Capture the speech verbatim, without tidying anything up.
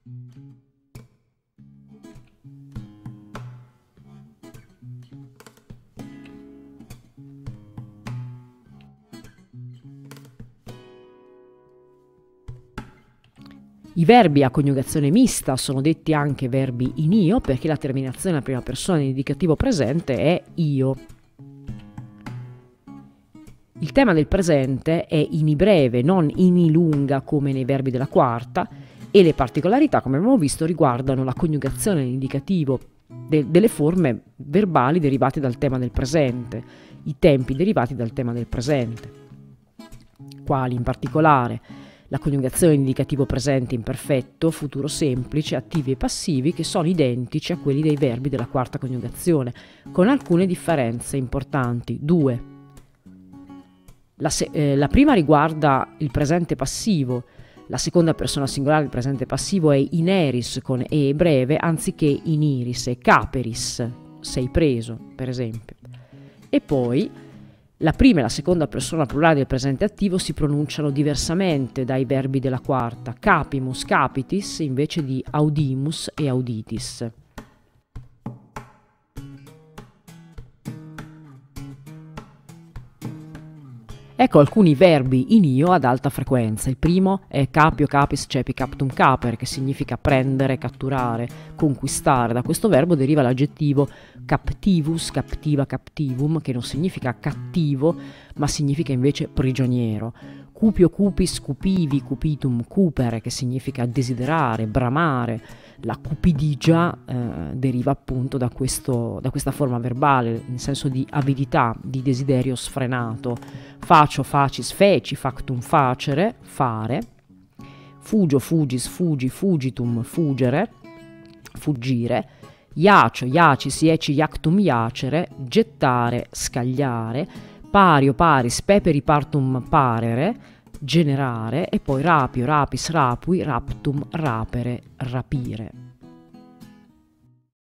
I verbi a coniugazione mista sono detti anche verbi in io perché la terminazione nella prima persona dell'indicativo presente è io. Il tema del presente è ini breve, non ini lunga come nei verbi della quarta, e le particolarità, come abbiamo visto, riguardano la coniugazione nell'indicativo de- delle forme verbali derivate dal tema del presente, i tempi derivati dal tema del presente, quali in particolare la coniugazione in indicativo presente imperfetto, futuro semplice, attivi e passivi, che sono identici a quelli dei verbi della quarta coniugazione, con alcune differenze importanti. Due. La, se- eh, la prima riguarda il presente passivo. La seconda persona singolare del presente passivo è ineris con e breve anziché iniris e caperis, sei preso, per esempio. E poi la prima e la seconda persona plurale del presente attivo si pronunciano diversamente dai verbi della quarta, capimus, capitis, invece di audimus e auditis. Ecco alcuni verbi in io ad alta frequenza. Il primo è capio, capis, cepi, captum, capere, che significa prendere, catturare, conquistare. Da questo verbo deriva l'aggettivo captivus, captiva, captivum, che non significa cattivo, ma significa invece prigioniero. Cupio, cupis, cupivi, cupitum, cupere, che significa desiderare, bramare. La cupidigia eh, deriva appunto da, questo, da questa forma verbale, in senso di avidità, di desiderio sfrenato. Facio, facis, feci, factum, facere, fare. Fugio, fugis, fugi, fugitum, fugere, fuggire. Iacio, iacis, ieci, iactum, iacere, gettare, scagliare. Pario, paris, peperi, partum, parere, generare. E poi rapio, rapis, rapui, raptum, rapere, rapire.